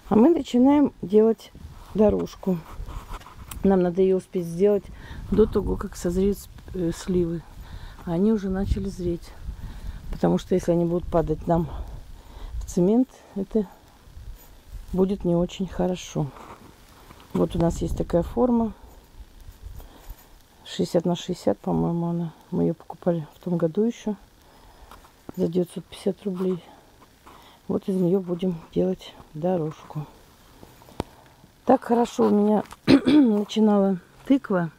А мы начинаем делать дорожку. Нам надо ее успеть сделать до того, как созреют сливы. А они уже начали зреть. Потому что если они будут падать нам в цемент, это будет не очень хорошо. Вот у нас есть такая форма. 60 на 60, по-моему, она. Мы ее покупали в том году еще за 950 рублей. Вот из нее будем делать дорожку. Так хорошо у меня начинала тыква.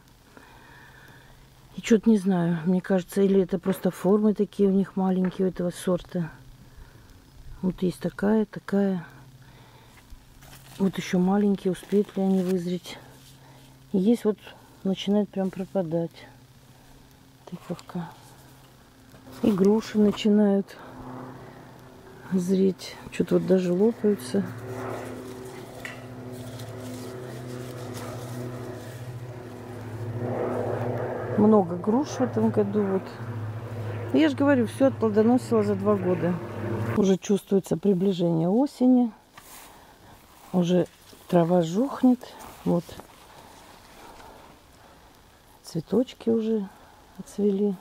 И что-то не знаю, мне кажется, или это просто формы такие у них маленькие, у этого сорта. Вот есть такая, такая. Вот еще маленькие, успеют ли они вызреть. И есть вот, начинает прям пропадать тыковка. И груши начинают зреть. Что-то вот даже лопаются. Много груш в этом году. Вот. Я же говорю, все отплодоносило за 2 года. Уже чувствуется приближение осени. Уже трава жухнет. Вот. Цветочки уже отцвели.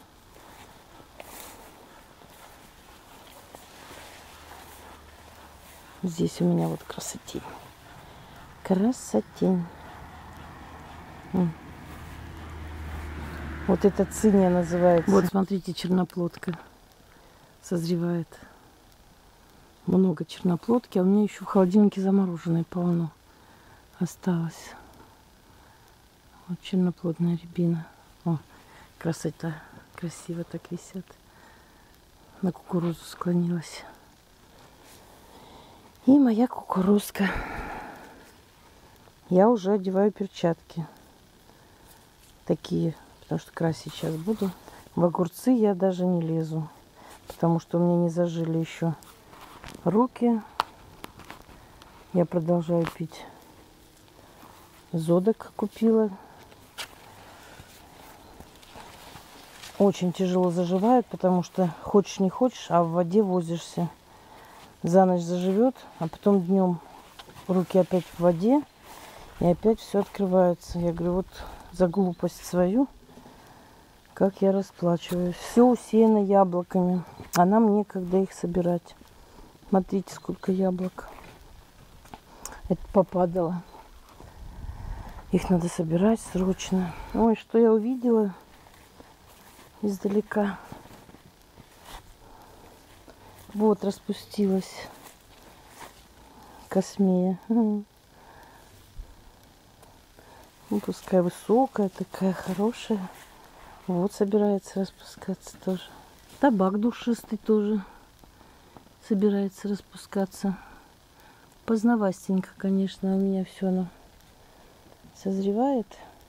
Здесь у меня вот красотень. Красотень. Вот это циния называется. Вот, смотрите, черноплодка созревает. Много черноплодки, а у меня еще в холодильнике замороженной полно осталось. Вот черноплодная рябина. О, красота. Красиво так висят. На кукурузу склонилась. И моя кукурузка. Я уже одеваю перчатки. Такие. Потому что красить сейчас буду. В огурцы я даже не лезу. Потому что у меня не зажили еще руки. Я продолжаю пить. Зодок купила. Очень тяжело заживает, потому что хочешь не хочешь, а в воде возишься. За ночь заживет, а потом днем руки опять в воде. И опять все открывается. Я говорю, вот за глупость свою. Как я расплачиваюсь. Все усеяно яблоками. А нам некогда их собирать. Смотрите, сколько яблок. Это попадало. Их надо собирать срочно. Ой, что я увидела издалека. Вот распустилась космея. Ну, пускай высокая, такая хорошая. Вот собирается распускаться тоже. Табак душистый тоже собирается распускаться. Поздновастенько, конечно, у меня все оно созревает.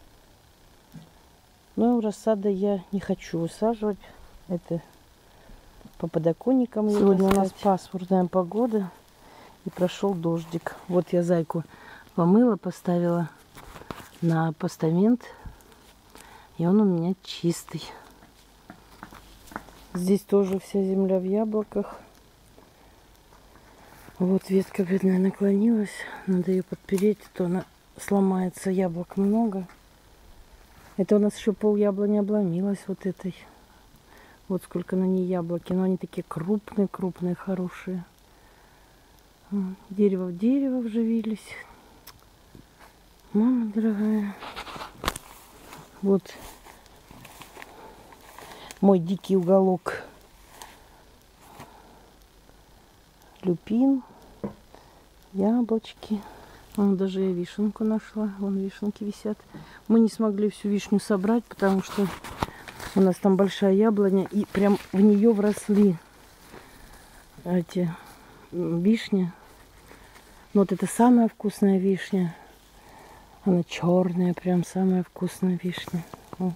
Но рассады я не хочу высаживать. Это по подоконникам. Сегодня у нас пасмурная погода. И прошел дождик. Вот я зайку помыла, поставила на постамент. И он у меня чистый. Здесь тоже вся земля в яблоках. Вот ветка бедная наклонилась. Надо ее подпереть, а то она сломается. Яблок много. Это у нас еще пол яблони обломилось вот этой. Вот сколько на ней яблоки. Но они такие крупные, хорошие. Дерево в дерево вживились. Мама дорогая. Вот мой дикий уголок. Люпин, яблочки. Вон даже я вишенку нашла. Вон вишенки висят. Мы не смогли всю вишню собрать, потому что у нас там большая яблоня. И прям в нее вросли эти вишни. Но вот это самая вкусная вишня. Она черная, прям самая вкусная вишня. О.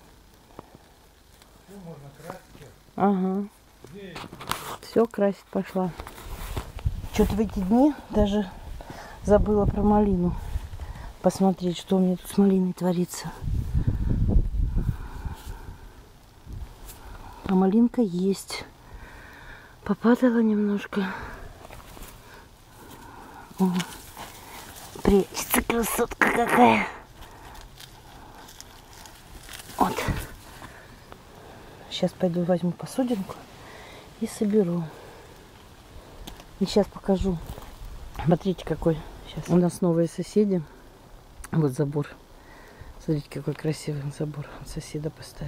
Ага. Все красить пошла. Что-то в эти дни даже забыла про малину. Посмотреть, что у меня тут с малиной творится. А малинка есть. Попадала немножко. О. Прячется красотка какая. Вот. Сейчас пойду возьму посудинку и соберу. И сейчас покажу. Смотрите, какой сейчас. У нас новые соседи. Вот забор. Смотрите, какой красивый забор соседа поставил.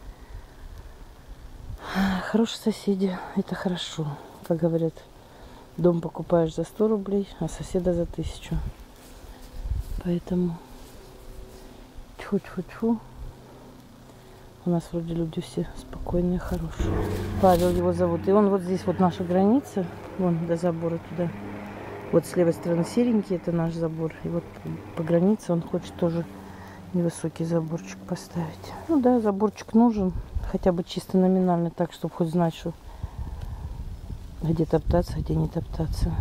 Хорошие соседи, это хорошо. Как говорят, дом покупаешь за 100 рублей, а соседа за 1000. Поэтому тьфу-тьфу-тьфу. У нас вроде люди все спокойные, хорошие. Павел его зовут. И он вот здесь вот наша граница. Вон до забора туда. Вот с левой стороны серенький, это наш забор. И вот по границе он хочет тоже невысокий заборчик поставить. Ну да, заборчик нужен. Хотя бы чисто номинально, так, чтобы хоть знать, что где топтаться, где не топтаться.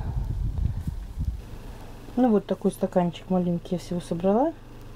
Ну вот такой стаканчик маленький я всего собрала.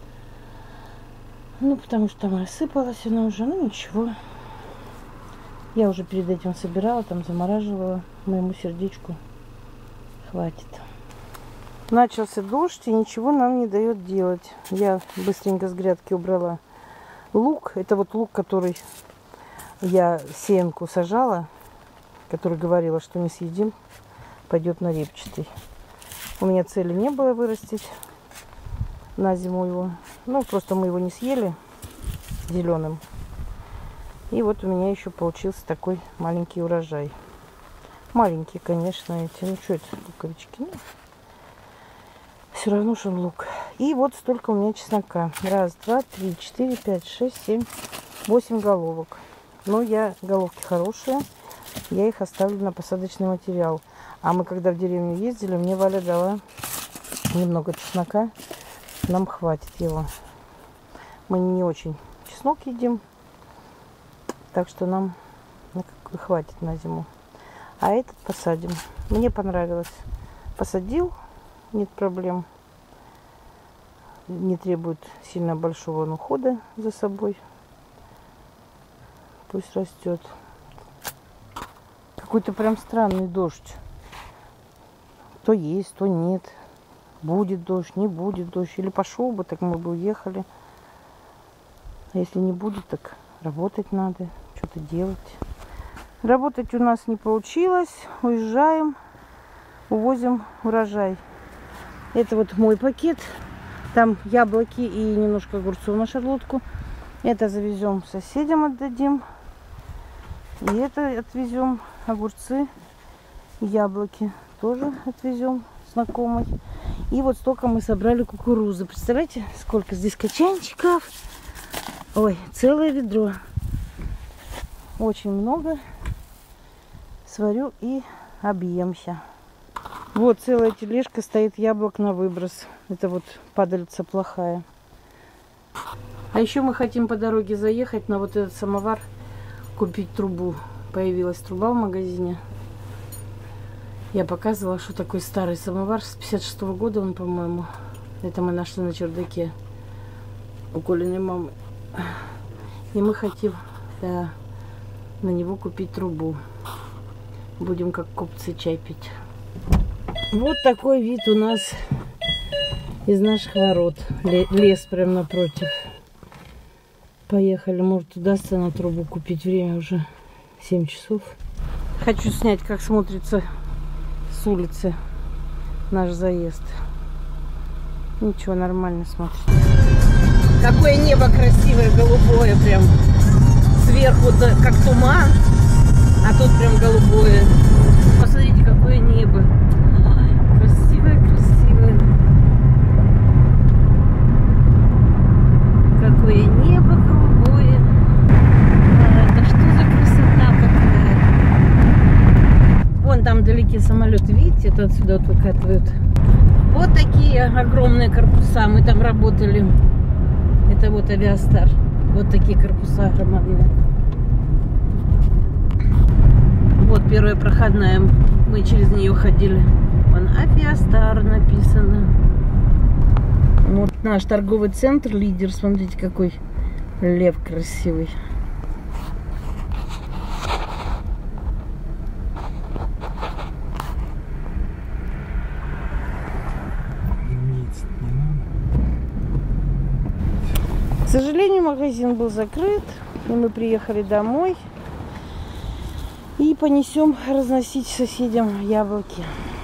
Ну, потому что там рассыпалась она уже. Ну, ничего. Я уже перед этим собирала, там замораживала. Моему сердечку хватит. Начался дождь, и ничего нам не дает делать. Я быстренько с грядки убрала лук. Это вот лук, который я сеянку сажала, который говорила, что не съедим, пойдет на репчатый. У меня цели не было вырастить на зиму его. Ну, просто мы его не съели зеленым. И вот у меня еще получился такой маленький урожай. Маленькие, конечно, эти. Ну, что это, луковички? Ну, все равно, что лук. И вот столько у меня чеснока. 1, 2, 3, 4, 5, 6, 7, 8 головок. Но головки хорошие. Я их оставлю на посадочный материал. А мы, когда в деревню ездили, мне Валя дала немного чеснока. Нам хватит его. Мы не очень чеснок едим. Так что нам хватит на зиму. А этот посадим. Мне понравилось. Посадил. Нет проблем. Не требует сильно большого ухода за собой. Пусть растет. Какой-то прям странный дождь. То есть, то нет. Будет дождь, не будет дождь. Или пошел бы, так мы бы уехали. А если не будет, так работать надо. Что-то делать. Работать у нас не получилось. Уезжаем. Увозим урожай. Это вот мой пакет. Там яблоки и немножко огурцов на шарлотку. Это завезем соседям, отдадим. И это отвезем. Огурцы, яблоки тоже отвезем знакомой. И вот столько мы собрали кукурузы. Представляете, сколько здесь качанчиков. Ой, целое ведро. Очень много. Сварю и объемся. Вот целая тележка стоит яблок на выброс. Это вот падалица плохая. А еще мы хотим по дороге заехать на вот этот самовар, купить трубу. Появилась труба в магазине. Я показывала, что такой старый самовар с 56-го года он, по-моему. Это мы нашли на чердаке у Колиной мамы. И мы хотим, да, на него купить трубу. Будем как купцы чай пить. Вот такой вид у нас из наших ворот. Лес прям напротив. Поехали. Может, удастся на трубу купить. Время уже 7 часов. Хочу снять, как смотрится с улицы наш заезд. Ничего, нормально смотрится. Какое небо красивое, голубое прям. Сверху как туман, а тут прям голубое. Посмотрите, какое небо. Ой, красивое, красивое. Какое небо голубое. Это что за красота какая? Вон там вдалеке самолеты, видите, это отсюда вот выкатывают. Вот такие огромные корпуса. Мы там работали. Это вот Авиастар. Вот такие корпуса громадные. Вот первая проходная. Мы через нее ходили. Вон Авиастар написано. Вот наш торговый центр, лидер. Смотрите, какой лев красивый. сожалению, магазин был закрыт, и мы приехали домой и понесем разносить соседям яблоки.